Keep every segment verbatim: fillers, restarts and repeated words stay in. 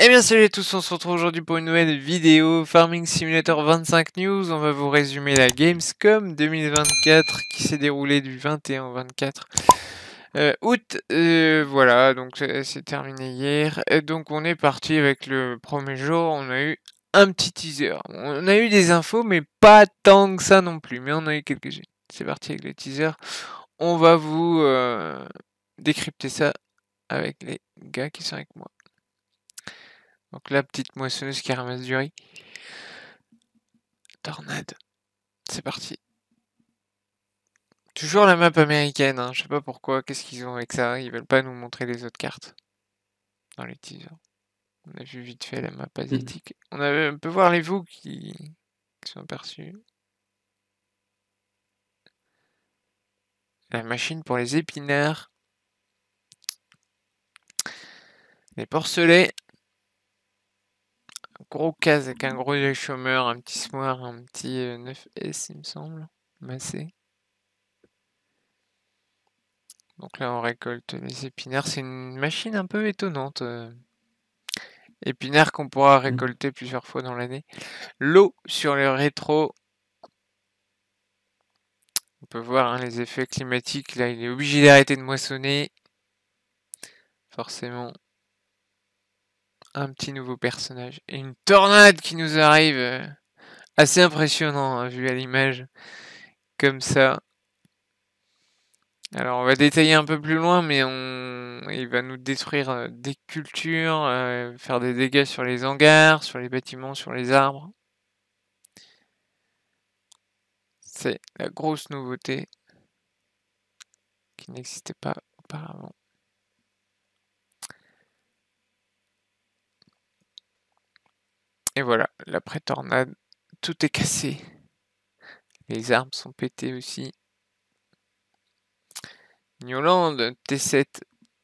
Eh bien salut à tous, on se retrouve aujourd'hui pour une nouvelle vidéo Farming Simulator vingt-cinq News. On va vous résumer la Gamescom deux mille vingt-quatre qui s'est déroulée du vingt et un au vingt-quatre euh, août. Euh, voilà, donc c'est terminé hier. Et donc on est parti avec le premier jour, on a eu un petit teaser. On a eu des infos mais pas tant que ça non plus, mais on a eu quelques-unes. C'est parti avec le teaser. On va vous euh, décrypter ça avec les gars qui sont avec moi. Donc la petite moissonneuse qui ramasse du riz. Tornade. C'est parti. Toujours la map américaine, hein. Je sais pas pourquoi, qu'est-ce qu'ils ont avec ça. Ils veulent pas nous montrer les autres cartes. Dans les teasers. On a vu vite fait la map asiatique. Mmh. On, a, on peut voir les veaux qui, qui sont aperçus. La machine pour les épinards. Les porcelets. Un gros case avec un gros œil chômeur, un petit smoir, un petit euh, neuf S il me semble. Massé. Donc là on récolte les épinards. C'est une machine un peu étonnante. Euh. Épinards qu'on pourra récolter plusieurs fois dans l'année. L'eau sur le rétro. On peut voir hein, les effets climatiques. Là, il est obligé d'arrêter de moissonner. Forcément. Un petit nouveau personnage. Et une tornade qui nous arrive. Euh, assez impressionnant, hein, vu à l'image. Comme ça. Alors, on va détailler un peu plus loin, mais on... il va nous détruire euh, des cultures, euh, faire des dégâts sur les hangars, sur les bâtiments, sur les arbres. C'est la grosse nouveauté qui n'existait pas auparavant. Et voilà, l'après-tornade, tout est cassé. Les arbres sont pétés aussi. Newland, T sept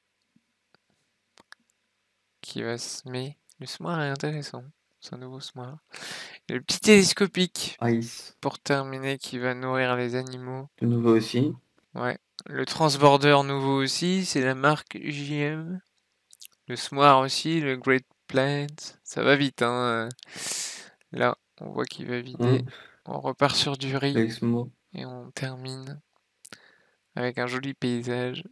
qui va semer. Le smoir est intéressant, c'est un nouveau smoir. Et le petit télescopique Ice. pour terminer qui va nourrir les animaux. Le nouveau aussi. Ouais. Le transborder nouveau aussi, c'est la marque J M. Le smoir aussi, le Great Plant. Ça va vite, hein. Là, on voit qu'il va vider. Mmh. On repart sur du riz. Exmo. Et on termine avec un joli paysage.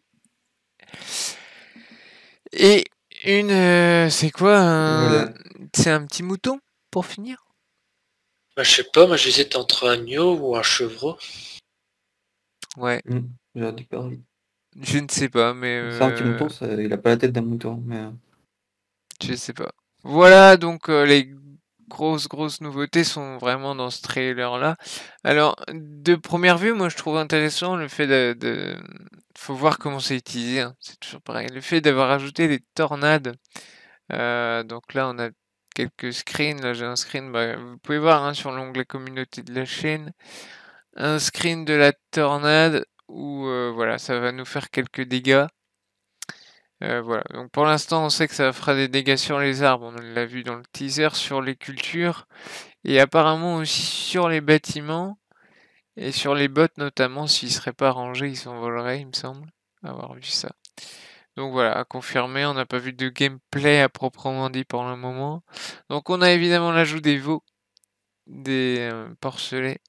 Et une... Euh, c'est quoi un... Voilà. C'est un petit mouton, pour finir? Bah, je sais pas, moi j'hésite entre un agneau ou un chevreau. Ouais. Mmh. J'ai dit pareil. Je ne sais pas, mais... C'est un petit Euh... mouton, ça, il a pas la tête d'un mouton, mais... Je sais pas. Voilà, donc euh, les grosses, grosses nouveautés sont vraiment dans ce trailer-là. Alors, de première vue, moi je trouve intéressant le fait de... de... Faut voir comment c'est utilisé, hein. C'est toujours pareil. Le fait d'avoir ajouté des tornades. Euh, donc là, on a quelques screens. Là, j'ai un screen, bah, vous pouvez voir hein, sur l'onglet communauté de la chaîne. Un screen de la tornade où euh, voilà, ça va nous faire quelques dégâts. Euh, voilà, donc pour l'instant on sait que ça fera des dégâts sur les arbres, on l'a vu dans le teaser, sur les cultures, et apparemment aussi sur les bâtiments, et sur les bots notamment, s'ils seraient pas rangés, ils s'envoleraient, il me semble, avoir vu ça. Donc voilà, à confirmer, on n'a pas vu de gameplay à proprement dit pour le moment. Donc on a évidemment l'ajout des veaux, des euh, porcelets,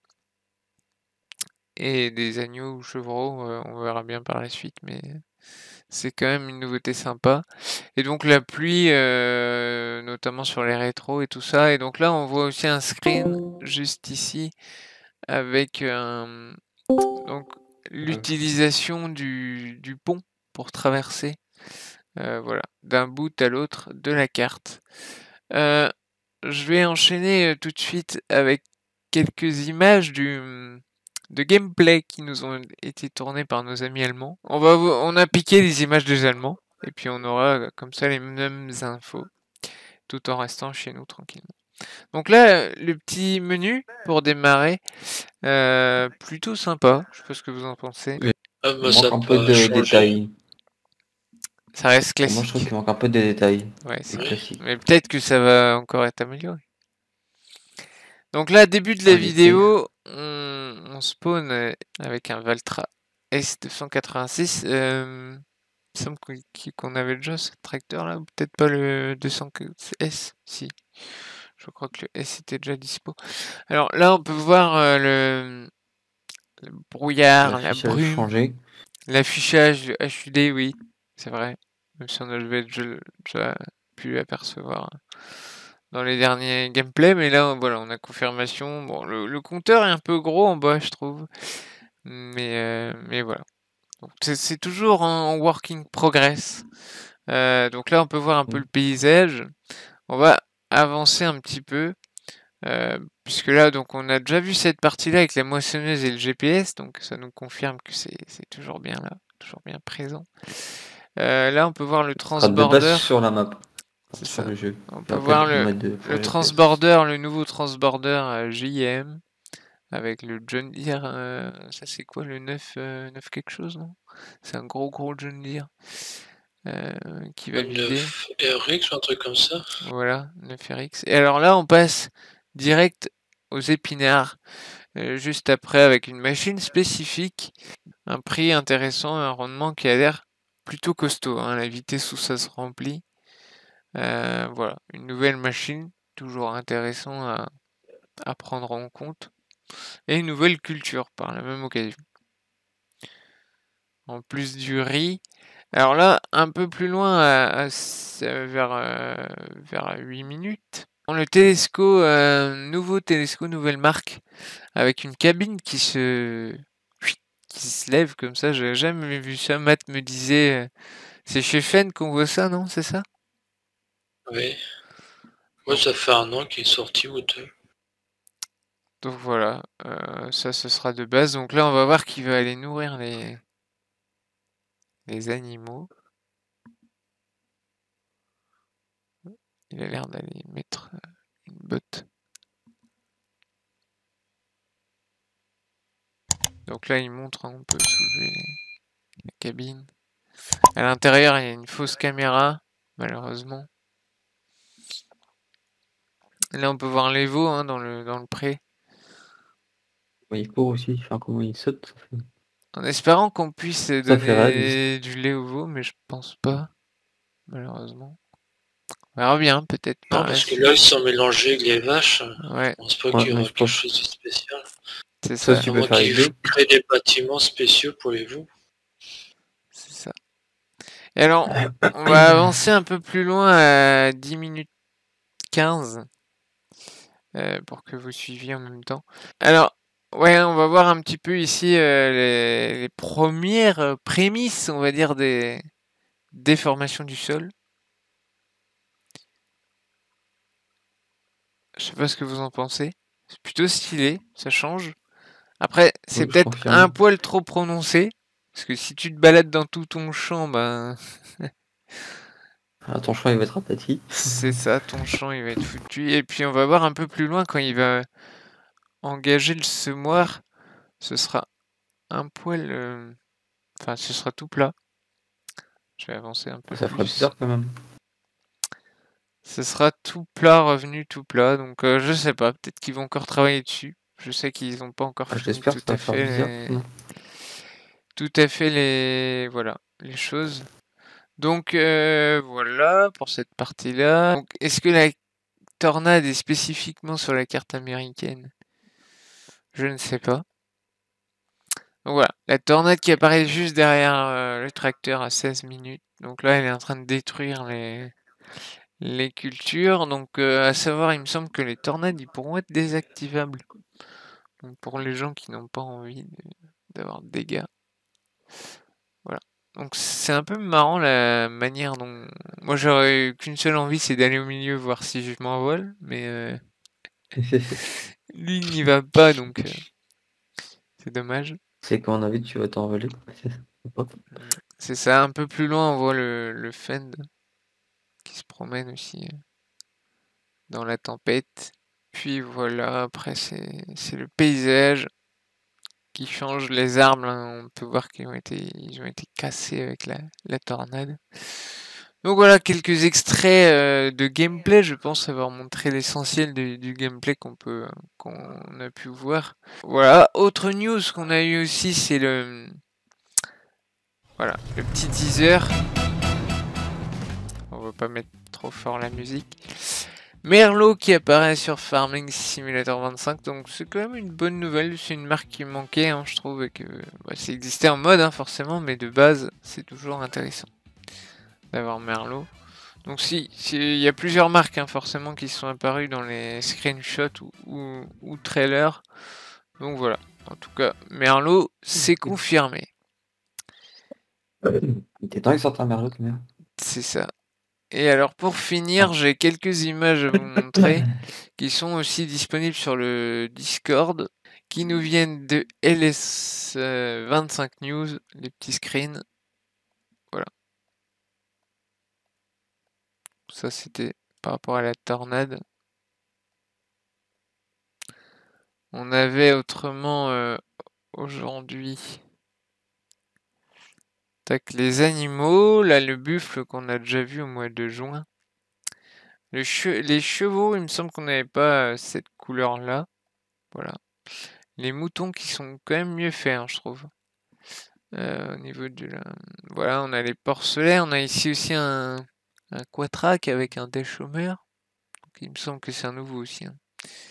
et des agneaux ou chevreaux, euh, on verra bien par la suite, mais c'est quand même une nouveauté sympa. Et donc la pluie, euh, notamment sur les rétros et tout ça. Et donc là, on voit aussi un screen juste ici avec euh, donc l'utilisation du, du pont pour traverser, euh, voilà, d'un bout à l'autre de la carte. Euh, je vais enchaîner tout de suite avec quelques images du de gameplay qui nous ont été tournées par nos amis allemands. On va, on a piqué les images des Allemands et puis on aura comme ça les mêmes infos tout en restant chez nous tranquillement. Donc là, le petit menu pour démarrer, euh, plutôt sympa. Je sais pas ce que vous en pensez. Ah, Il moi ça manque n'a un peu pas de changé. détails. Ça reste Pour moi, je trouve classique. qu'il manque un peu de détails. Ouais, C'est c'est Oui. classique. mais peut-être que ça va encore être amélioré. Donc là, début de la On l'espère. vidéo, on, on spawn avec un Valtra S deux cent quatre-vingt-six. Euh, Il me semble qu'on qu'on avait déjà ce tracteur là, ou peut-être pas le deux cents S, si. Je crois que le S était déjà dispo. Alors là, on peut voir euh, le, le brouillard, la L'affichage brume, changé. l'affichage le H U D, oui, c'est vrai. Même si on avait déjà, déjà pu l'apercevoir dans les derniers gameplays, mais là, voilà, on a confirmation. Bon, le, le compteur est un peu gros en bas, je trouve, mais euh, mais voilà. Donc c'est c'est toujours en working progress. Euh, donc là, on peut voir un peu le paysage. On va avancer un petit peu. Euh, puisque là, donc, on a déjà vu cette partie-là avec la moissonneuse et le G P S, donc ça nous confirme que c'est c'est toujours bien là, toujours bien présent. Euh, là, on peut voir le Ça sera de base transborder. sur la map. C'est Sur ça. le jeu. On Et peut après, voir tu peux le, mettre de le G P S. transborder, le nouveau transborder euh, J M, avec le John Deere. euh, ça, c'est quoi le neuf, euh, neuf quelque chose, non? C'est un gros, gros John Deere euh, qui va vider. neuf R X ou un truc comme ça. Voilà, neuf R X. Et alors là, on passe direct aux épinards, euh, juste après, avec une machine spécifique, un prix intéressant, un rendement qui a l'air plutôt costaud, hein, la vitesse où ça se remplit. Euh, voilà, une nouvelle machine, toujours intéressant à, à prendre en compte. Et une nouvelle culture par la même occasion. En plus du riz. Alors là, un peu plus loin, à, à, vers, euh, vers huit minutes. Le télescope, euh, nouveau télescope, nouvelle marque, avec une cabine qui se qui se lève comme ça. J'ai jamais vu ça. Matt me disait, euh, c'est chez Fen qu'on voit ça, non? C'est ça? Oui. Moi, ça fait un an qu'il est sorti ou deux. Donc voilà, euh, ça ce sera de base. Donc là, on va voir qui va aller nourrir les les animaux. Il a l'air d'aller mettre une botte. Donc là, il montre, hein, on peut soulever la cabine. À l'intérieur, il y a une fausse caméra, malheureusement. Là, on peut voir les veaux, hein, dans le, dans le pré. Ouais, il court aussi, enfin comment il saute. Ça fait, En espérant qu'on puisse ça fait réaliste. donner du lait aux veaux, mais je pense pas, malheureusement. On verra bien, peut-être Non, par la parce que suite. là, ils sont mélangés avec les vaches. Ouais, Je pense pas Ouais, qu'il y mais aura je quelque pense chose de spécial. c'est ça ça, tu À peux moins faire les qu'ils deux. créent des bâtiments spéciaux pour les veaux. c'est ça. Et alors, on va avancer un peu plus loin à dix minutes quinze. Euh, pour que vous suiviez en même temps. Alors, ouais, on va voir un petit peu ici euh, les, les premières euh, prémices, on va dire, des déformations du sol. Je sais pas ce que vous en pensez. C'est plutôt stylé, ça change. Après, c'est Oui, je peut-être un confirme. poil trop prononcé. Parce que si tu te balades dans tout ton champ, ben Ah, ton choix il va être aplati. c'est ça, ton champ il va être foutu. Et puis on va voir un peu plus loin quand il va engager le semoir. Ce sera un poil... euh, Enfin, ce sera tout plat. Je vais avancer un peu Ça ferait plus. bizarre quand même. Ce sera tout plat, revenu tout plat. Donc euh, je sais pas, peut-être qu'ils vont encore travailler dessus. Je sais qu'ils n'ont pas encore Ah, fini j'espère que tout ça à va faire fait bizarre. les... Non. tout à fait les voilà les choses. Donc euh, voilà pour cette partie-là. Donc est-ce que la tornade est spécifiquement sur la carte américaine? Je ne sais pas. Donc voilà, la tornade qui apparaît juste derrière euh, le tracteur à seize minutes. Donc là, elle est en train de détruire les les cultures. Donc euh, à savoir, il me semble que les tornades, ils pourront être désactivables. Donc pour les gens qui n'ont pas envie de- d'avoir de dégâts. Voilà. Donc c'est un peu marrant la manière dont... Moi j'aurais eu qu'une seule envie, c'est d'aller au milieu voir si je m'envole. Mais euh, lui, il n'y va pas, donc euh, c'est dommage. C'est quand on a vu que tu vas t'envoler. C'est ça, un peu plus loin, on voit le, le Fend qui se promène aussi euh, dans la tempête. Puis voilà, après c'est c'est le paysage qui change. Les arbres, hein, on peut voir qu'ils ont été, ils ont été cassés avec la, la tornade. Donc voilà, quelques extraits euh, de gameplay. Je pense avoir montré l'essentiel du, du gameplay qu'on peut, qu'on a pu voir. Voilà. Autre news qu'on a eu aussi, c'est le Voilà, le petit teaser. On va pas mettre trop fort la musique. Merlot qui apparaît sur Farming Simulator vingt-cinq, donc c'est quand même une bonne nouvelle. C'est une marque qui manquait, hein, je trouve, et que bah, ça existait en mode hein, forcément, mais de base, c'est toujours intéressant d'avoir Merlot. Donc si, il y a plusieurs marques hein, forcément qui sont apparues dans les screenshots ou, ou, ou trailers. Donc voilà, en tout cas, Merlot, c'est confirmé. Il était temps qu'il sorte un Merlot quand même. C'est ça. Et alors pour finir, j'ai quelques images à vous montrer qui sont aussi disponibles sur le Discord, qui nous viennent de L S vingt-cinq News, les petits screens. Voilà. Ça c'était par rapport à la tornade. On avait autrement euh, aujourd'hui tac, les animaux, là le buffle qu'on a déjà vu au mois de juin. Le che les chevaux, il me semble qu'on n'avait pas euh, cette couleur là. Voilà. Les moutons qui sont quand même mieux faits, hein, je trouve. Euh, au niveau de la... Voilà, on a les porcelets. On a ici aussi un, un quatrac avec un déchômeur. Il me semble que c'est un nouveau aussi. Hein.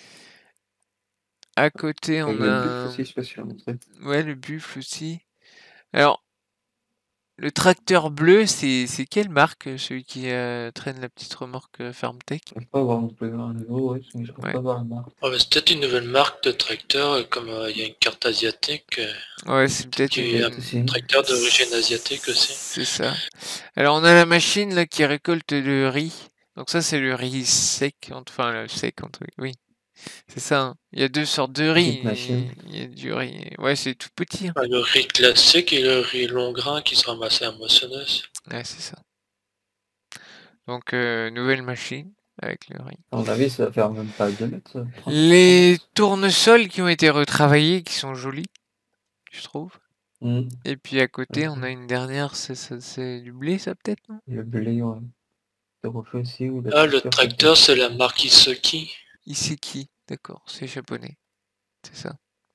À côté, on Et il y a... a le buffle un... aussi, je sais pas si tu l'as montré. Ouais, le buffle aussi. Alors, le tracteur bleu, c'est quelle marque, celui qui euh, traîne la petite remorque euh, FarmTech? Je ne peux pas avoir non plus un nouveau, ouais, mais je ne peux Ouais. pas avoir la marque. Oh, c'est peut-être une nouvelle marque de tracteur, euh, comme euh, il y a une carte asiatique. Euh, Ouais, c'est peut-être une... un tracteur d'origine asiatique aussi. C'est ça. Alors on a la machine là qui récolte le riz. Donc ça c'est le riz sec, enfin le sec entre oui. C'est ça. Hein. Il y a deux sortes de riz. Il y a du riz. Ouais, c'est tout petit. Hein. Ah, le riz classique et le riz long grain qui se ramassait à moissonneuse. Ouais, c'est ça. Donc euh, nouvelle machine avec le riz. À mon avis, ça va faire même pas deux mètres. Ça. Les tournesols qui ont été retravaillés, qui sont jolis, je trouve. Mmh. Et puis à côté, on a une dernière, c'est du blé, ça peut-être, non? Le blé, ouais. Le refait aussi, ou la Ah, le tracteur, c'est la marque Isoki. Isoki, d'accord, c'est japonais. C'est ça.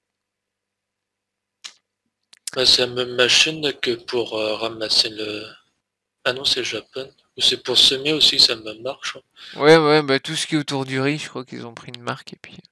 Bah, c'est la même machine que pour euh, ramasser le... Ah non, c'est Japon. Ou c'est pour semer aussi, ça me marche. Ouais, ouais, bah tout ce qui est autour du riz, je crois qu'ils ont pris une marque et puis...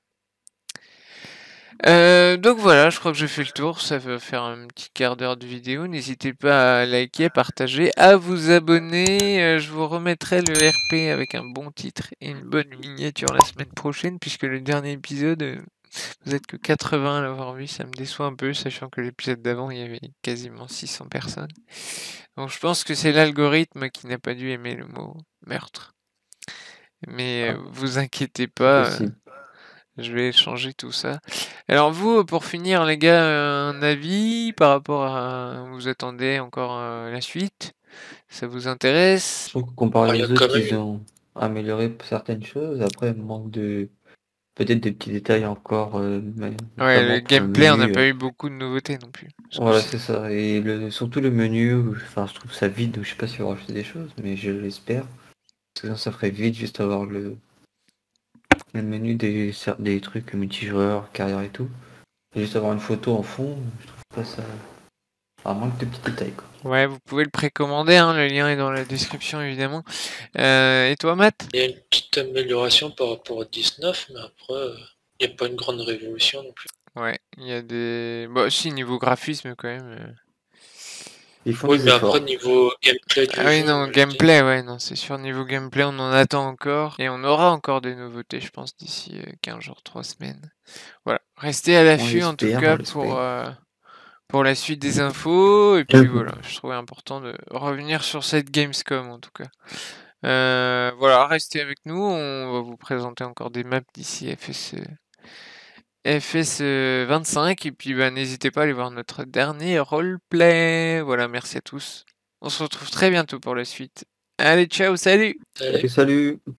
Euh, donc voilà, je crois que j'ai fait le tour, ça va faire un petit quart d'heure de vidéo. N'hésitez pas à liker, partager, à vous abonner. Euh, je vous remettrai le R P avec un bon titre et une bonne miniature la semaine prochaine, puisque le dernier épisode, euh, vous êtes que quatre-vingts à l'avoir vu, ça me déçoit un peu, sachant que l'épisode d'avant, il y avait quasiment six cents personnes. Donc je pense que c'est l'algorithme qui n'a pas dû aimer le mot meurtre. Mais euh, vous inquiétez pas, euh, je vais changer tout ça. Alors vous, pour finir les gars, un avis par rapport à... Vous attendez encore euh, la suite? Ça vous intéresse? Je trouve que comparé Ah, aux autres, ils ont amélioré certaines choses. Après, il manque de... peut-être des petits détails encore. Euh, mais Ouais, le gameplay, le on n'a menu, pas eu beaucoup de nouveautés non plus. Voilà, c'est ça. Et le, surtout le menu, enfin, je trouve ça vide. Je sais pas si on va rajouter des choses, mais je l'espère. Parce que sinon, ça ferait vite juste avoir le, le menu des, des trucs multijoueurs, carrière et tout. Et juste avoir une photo en fond, je trouve pas ça... Ah, manque de petits détails, quoi. Ouais, vous pouvez le précommander, hein, le lien est dans la description évidemment. Euh, et toi Matt? Il y a une petite amélioration par rapport à dix-neuf, mais après, il n'y a pas une grande révolution non plus. Ouais, il y a des... Bah si, niveau graphisme quand même... Euh... Ils font oui, des mais efforts. après, niveau gameplay du Ah oui, jeu, non, gameplay, ouais, non, c'est sûr, niveau gameplay, on en attend encore. Et on aura encore des nouveautés, je pense, d'ici euh, quinze jours, trois semaines. Voilà, restez à l'affût en tout cas pour, euh, pour la suite des infos. Et puis voilà, je trouvais important de revenir sur cette Gamescom en tout cas. Euh, voilà, restez avec nous, on va vous présenter encore des maps d'ici F S... F S vingt-cinq. Et puis bah, n'hésitez pas à aller voir notre dernier roleplay. Voilà, merci à tous. On se retrouve très bientôt pour la suite. Allez, ciao, salut! Allez. Salut!